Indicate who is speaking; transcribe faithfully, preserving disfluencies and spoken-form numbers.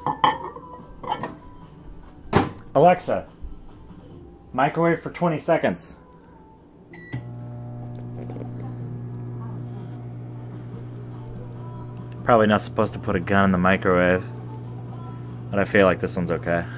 Speaker 1: Alexa, microwave for twenty seconds. Probably not supposed to put a gun in the microwave, but I feel like this one's okay.